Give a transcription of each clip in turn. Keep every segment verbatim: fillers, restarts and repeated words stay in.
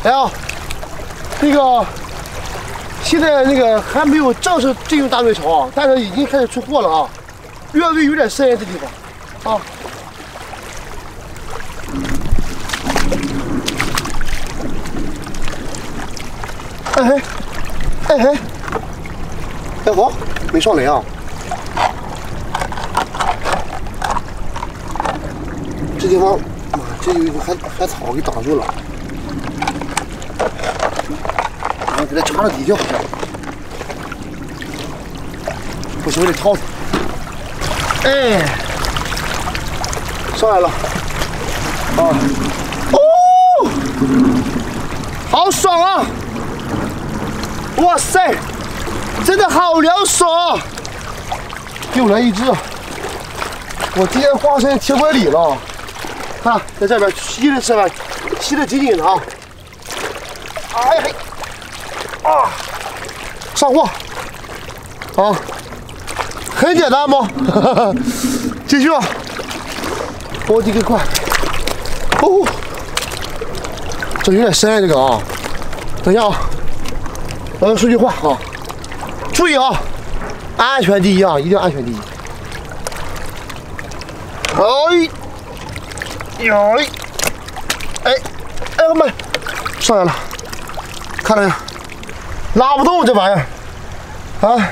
哎呀，那个现在那个还没有正式进入大队潮，但是已经开始出货了啊，略微有点深这地方啊。哎嘿，哎嘿，哎好，没上来啊。这地方，妈，这有一个海海草给挡住了。 我给它插到底下，不行，我得掏它。哎，上来了，啊，哦，好爽啊！哇塞，真的好凉爽！又来一只，我今天光身铁拐李了，看在这边吸的这边吸的紧紧的啊！哎呀！ 啊，上货啊，很简单吗？继续吧，我的个快！哦，这有点深这个啊，等一下啊，我要说句话啊，注意啊，安全第一啊，一定要安全第一。哎，呀，哎，哎我们上来了，看到没有？ 拉不动这玩意儿，啊！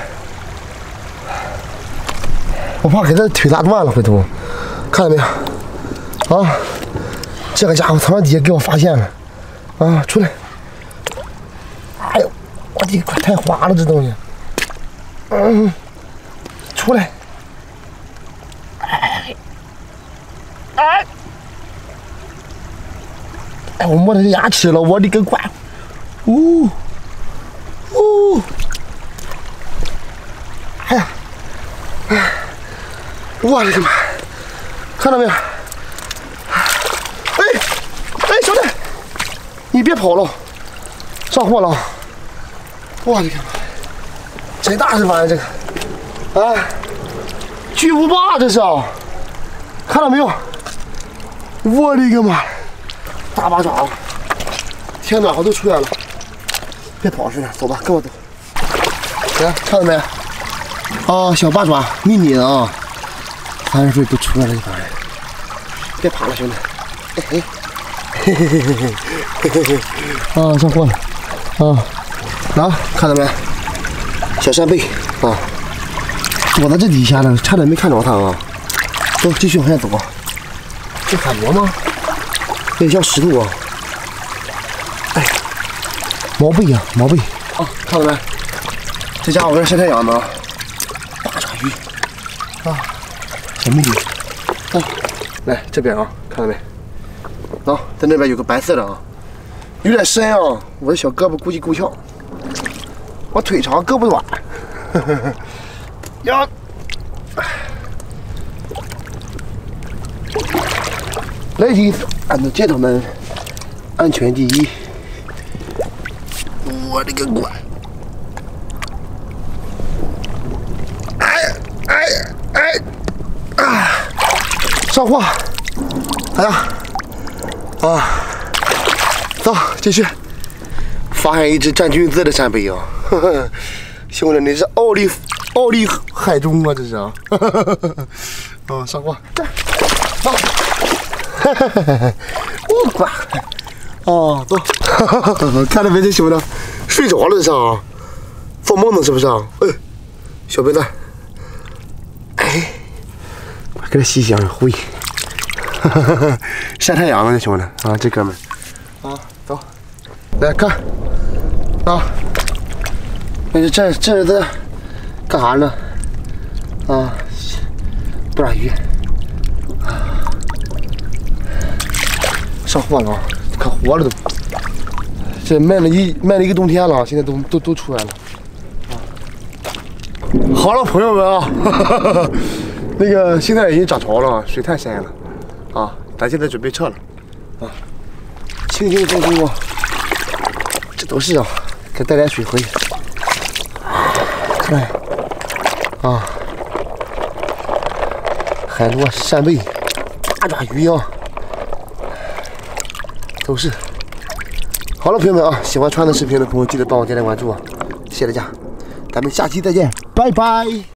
我怕给他腿拉断了，回头看到没有？啊！这个家伙藏在底下给我发现了，啊！出来！哎呦，我的快太滑了这东西，嗯，出来！哎，哎，哎，我摸到这牙齿了，我的个乖！呜！ 哦，哎呀，哎，我的个妈！看到没有？哎，哎，兄弟，你别跑了，上货了！我的个妈，真大这玩意儿，这个，啊，巨无霸这是啊！看到没有？我的个妈，大八爪，天暖和都出来了。 别跑似的，走吧，跟我走。来，看到没？啊，小八爪，迷你的啊，三十岁都出来了，这玩意儿。别跑了，兄弟。嘿嘿，嘿嘿嘿嘿嘿嘿嘿。啊，上货了。啊，来，看到没？小扇贝啊，躲在这底下呢，差点没看着它啊。走，继续往下走。这海螺吗？有点像石头啊。 毛贝呀、啊，毛贝啊，看到没？这家伙在晒太阳呢，大爪鱼啊，小美女啊，来这边啊，看到没？啊，在那边有个白色的啊，有点深啊，我的小胳膊估计够呛，我腿长胳膊短，呵呵呵呀，Ladies and gentlemen， 安全第一。 我的个乖！哎哎哎啊！上货！哎呀啊！走，继续。发现一只占军姿的扇贝啊！呵呵，兄弟，你是奥利奥利海中啊，这是啊！呵呵呵呵啊，上货！这，走！哈哈哈哈！我乖！哦，走！看到没，这兄弟？ 睡着了这是啊，做梦呢是不是啊？哎，小笨蛋，哎，快给他洗洗灰，晒太阳了这兄弟啊，这哥们儿啊，走，来看啊，这这这这干啥呢？啊，不打鱼啊，上货了啊，可活了都。 这卖了一卖了一个冬天了，现在都都都出来了。啊，好了，朋友们啊，呵呵呵那个现在已经涨潮了，水太深了，啊，咱现在准备撤了，啊，轻轻松松啊，这都是啊，给带点水回去。看，啊，海螺、扇贝、大爪鱼啊，都是。 好了，朋友们啊，喜欢川的视频的朋友记得帮我点点关注啊，谢谢大家，咱们下期再见，拜拜。